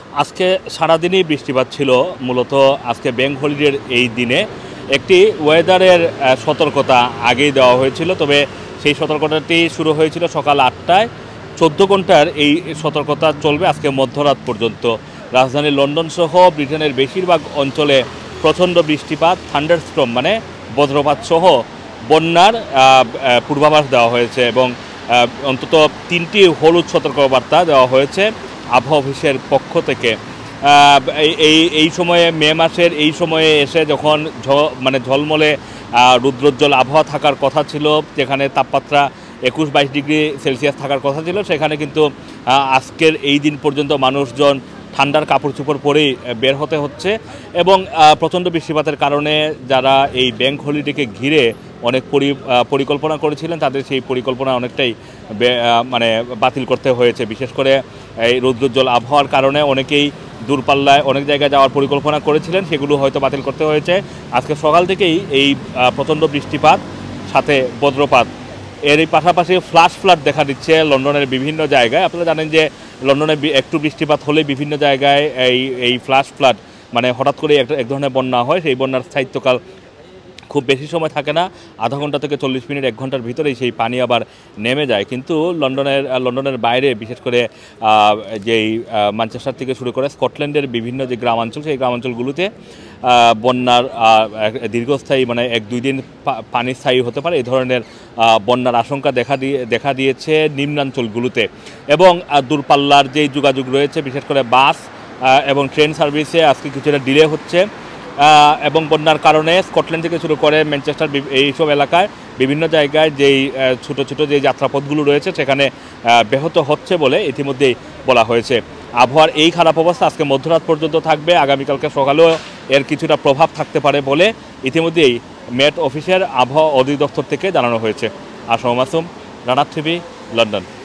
আজকে সারাদিনই বৃষ্টিপাত ছিল। মূলত আজকে ব্যাংক হলিডের এই দিনে একটি ওয়েদারের সতর্কতা আগেই দেওয়া হয়েছিল, তবে সেই সতর্কতাটি শুরু হয়েছিল সকাল ৮টায়। ১৪ ঘন্টার এই সতর্কতা চলবে আজকে মধ্যরাত পর্যন্ত। রাজধানী লন্ডন সহ ব্রিটেনের বেশিরভাগ অঞ্চলে প্রচণ্ড বৃষ্টিপাত, থান্ডারস্টর্ম মানে বজ্রপাত সহ বন্যার পূর্বাভাস দেওয়া হয়েছে এবং অন্তত ৩টি হলুদ সতর্কবার্তা দেওয়া হয়েছে আবহাওয়া অফিসের পক্ষ থেকে। এই সময়ে মে মাসের এই সময়ে এসে যখন ঝলমলে রুদ্রোজ্জ্বল আবহাওয়া থাকার কথা ছিল, যেখানে তাপমাত্রা ২১-২২ ডিগ্রি সেলসিয়াস থাকার কথা ছিল, সেখানে কিন্তু আজকের এই দিন পর্যন্ত মানুষজন ঠান্ডার কাপড় চোপড় পরেই বের হতে হচ্ছে এবং প্রচণ্ড বৃষ্টিপাতের কারণে যারা এই ব্যাংক হলিডেকে ঘিরে অনেক পরিকল্পনা করেছিলেন, তাদের সেই পরিকল্পনা অনেকটাই বাতিল করতে হয়েছে। বিশেষ করে এই রৌদ্রোজ্জ্বল আবহাওয়ার কারণে অনেকেই দূরপাল্লায় অনেক জায়গায় যাওয়ার পরিকল্পনা করেছিলেন, সেগুলো হয়তো বাতিল করতে হয়েছে। আজকে সকাল থেকেই এই প্রচণ্ড বৃষ্টিপাত সাথে বজ্রপাত, এর পাশাপাশি ফ্ল্যাশ ফ্লাড দেখা দিচ্ছে লন্ডনের বিভিন্ন জায়গায়। আপনারা জানেন যে লন্ডনে একটু বৃষ্টিপাত হলে বিভিন্ন জায়গায় এই ফ্ল্যাশ ফ্লাড মানে হঠাৎ করে এক ধরনের বন্যা হয়। সেই বন্যার স্থায়িত্বকাল খুব বেশি সময় থাকে না, আধা ঘন্টা থেকে ৪০ মিনিট ১ ঘন্টার ভিতরেই সেই পানি আবার নেমে যায়। কিন্তু লন্ডনের বাইরে, বিশেষ করে যেই ম্যানচেস্টার থেকে শুরু করে স্কটল্যান্ডের বিভিন্ন যে গ্রামাঞ্চল, সেই গ্রামাঞ্চলগুলোতে বন্যার দীর্ঘস্থায়ী ১-২ দিন পানি স্থায়ী হতে পারে, এই ধরনের বন্যার আশঙ্কা দেখা দিয়েছে নিম্নাঞ্চলগুলোতে। এবং দূরপাল্লার যেই যোগাযোগ রয়েছে, বিশেষ করে বাস এবং ট্রেন সার্ভিসে আজকে কিছুটা ডিলে হচ্ছে এবং বন্যার কারণে স্কটল্যান্ড থেকে শুরু করে ম্যানচেস্টার এইসব এলাকায় বিভিন্ন জায়গায় যেই ছোটো ছোটো যে যাত্রাপথগুলো রয়েছে সেখানে ব্যাহত হচ্ছে বলে ইতিমধ্যেই বলা হয়েছে। আবহাওয়ার এই খারাপ অবস্থা আজকে মধ্যরাত পর্যন্ত থাকবে, আগামীকালকে সকালেও এর কিছুটা প্রভাব থাকতে পারে বলে ইতিমধ্যেই মেট অফিসের আবহাওয়া অধিদপ্তর থেকে জানানো হয়েছে। Assam Masum, Rana TV, London.